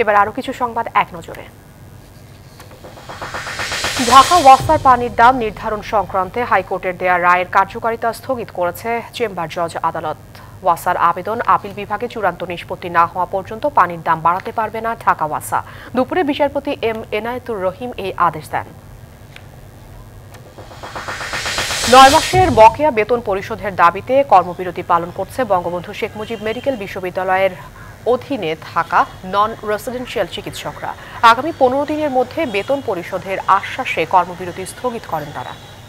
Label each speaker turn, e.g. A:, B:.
A: এবার আরো কিছু সংবাদ এক নজরে। ঢাকা ওয়াসার পানির দাম নির্ধারণ সংক্রান্তে হাইকোর্টের দেয়া রায়ের কার্যকারিতা স্থগিত করেছে চেম্বার জজ আদালত। ওয়াসার আবেদন আপিল বিভাগে চূড়ান্ত নিষ্পত্তি না হওয়া পর্যন্ত পানির দাম বাড়াতে পারবে না ঢাকা ওয়াসা। দুপুরে বিচারপতি এম এনায়েতুর রহিম এই আদেশ দেন। 9 মাসের বকেয়া বেতন পরিশোধের দাবিতে কর্মবিরতি পালন করছে বঙ্গবন্ধু শেখ মুজিব মেডিকেল বিশ্ববিদ্যালয়ের অধীনে থাকা নন রেসিডেন্সিয়াল চিকিৎসকরা। আগামী 15 দিনের মধ্যে বেতন পরিশোধের আশ্বাসে কর্মবিরতি স্থগিত করেন তারা।